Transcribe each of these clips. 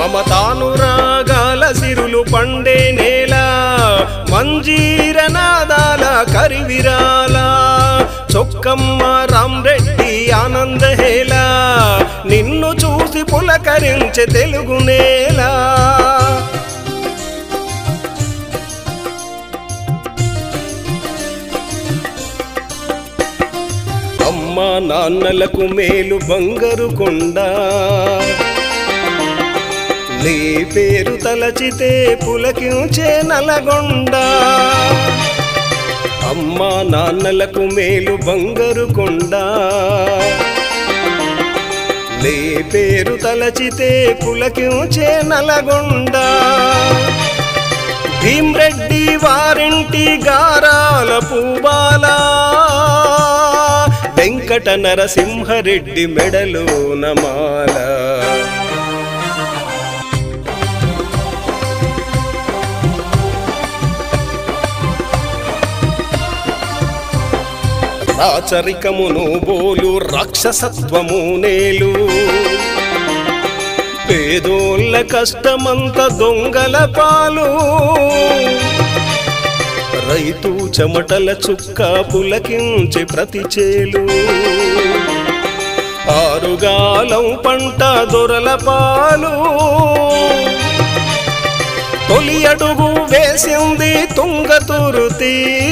మమతానురాగాల సిరులు పండే నేల మంజీర నాదాల కరివిరాల చొక్కమ్మ రామ్రెడ్డి ఆనందహేళ నిన్ను చూసి పులకరించే తెలుగు నేల అమ్మా నాన్నలకు మేలు బంగారు కొండ నీ పేరు తలచితే పులకించే నల్గొండ అమ్మా నాన్నలకు మేలు బంగారు కొండ నీ పేరు తలచితే పులకించే నల్గొండ భీమ్రెడ్డి వారింటి గారాల పూబాల వెంకట నరసింహారెడ్డి మెడలోన మాల రాచరికమును బోలు రాక్షసత్వము నేలు పేదోళ్ళ కష్టమంత దొంగల పాలు రైతు చెమటల చుక్క పులకించే ప్రతి చేలు ఆరుగాలం పంట దొరల పాలు తొలి అడుగు వేసింది తుంగతురుతి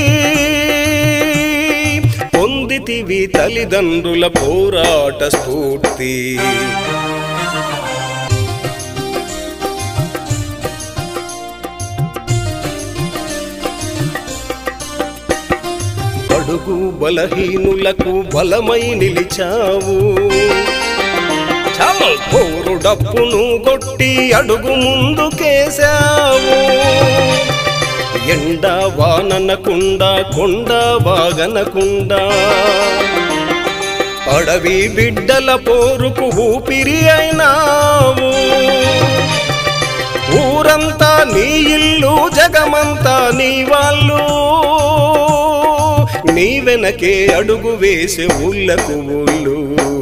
పొందితివి తల్లిదండ్రుల పోరాట స్ఫూర్తి అడుగు బలహీనులకు బలమై నిలిచావు పోరు డప్పును కొట్టి అడుగు ముందుకేశావు ఎండ వాననకుండా కొండ వాగనకుండా అడవి బిడ్డల పోరుకు ఊపిరి అయినావు ఊరంతా నీ ఇల్లు జగమంతా నీ వాళ్ళు నీ వెనకే అడుగు వేసే ఊళ్ళకు ఊళ్ళు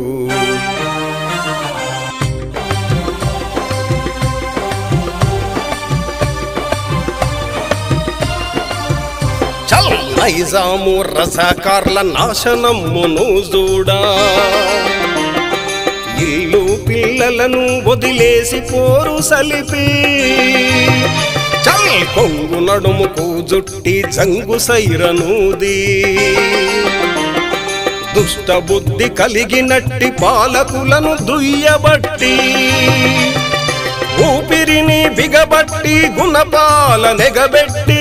నైజాము రజాకార్ల నాశనమ్మును చూడా ఇల్లు పిల్లలను వదిలేసి పోరు సలిపి కొంగు నడుముకు జుట్టి జంగు సైరనూది దుష్ట బుద్ధి కలిగినట్టి పాలకులను దుయ్యబట్టి ఊపిరిని బిగబట్టి గుణపాల నెగబెట్టి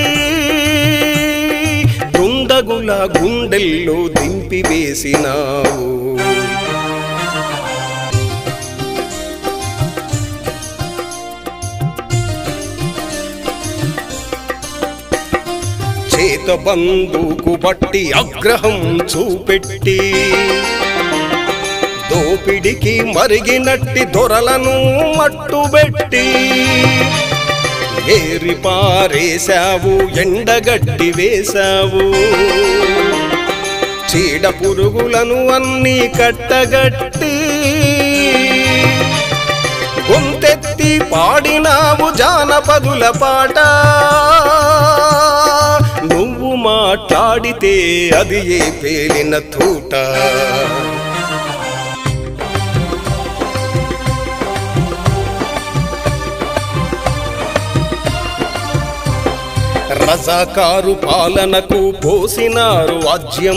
దుండగుల గుండెల్లో దింపి వేసినావు చేత బందుకు బట్టి అగ్రహం చూపెట్టి దోపిడికి మరిగినట్టి దొరలను మట్టుబెట్టి ఏరి పారేశావు ఎండగడ్డి వేశావు చీడ పురుగులను అన్నీ కట్టగట్టి గొంతెత్తి పాడినావు జానపదుల పాట నువ్వు మాట్లాడితే అది ఏ పేలిన తూట రజాకారు పాలనకు పోసినారు వాజ్యం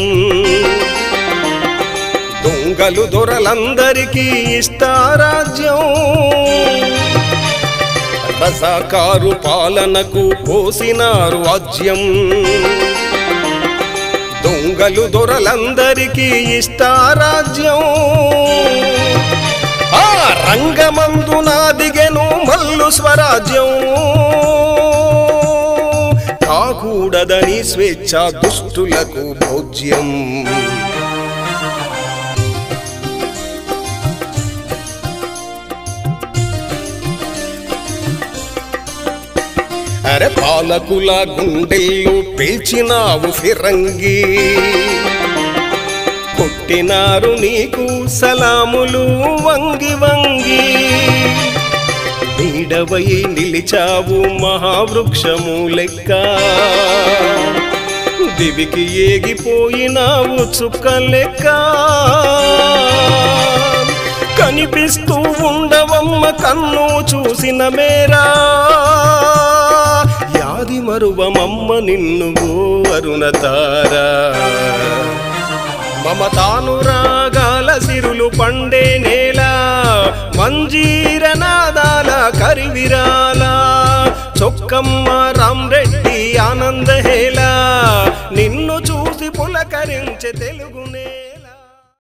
దొంగలు దొరలందరికీ ఇష్టారాజ్యం రజాకారు పాలనకు పోసినారు వాజ్యం దొంగలు దొరలందరికీ ఇష్టారాజ్యం ఆ రంగమందున దిగెను మల్లు స్వరాజ్యం కాకూడదని స్వేచ్ఛ దుష్టులకు భోజ్యం అరే పాలకుల గుండెల్లో పేల్చినావు ఫిరంగి కొట్టినారు నీకు సలాములు వంగి వంగి నీడవై నిలిచావు మహావృక్షము లెక్క దివికి ఏగిపోయినావు చుక్క లెక్క కనిపిస్తూ ఉండవమ్మ కన్ను చూసిన మేరా యాది మరువమమ్మ నిన్ను అరుణతారా మమతానురాగాల సిరులు పండే నేల మంజీరనాదాల కరివిరాల చొక్కమ్మ రామ్రెడ్డి ఆనందహేళ నిన్ను చూసి పులకరించే తెలుగునే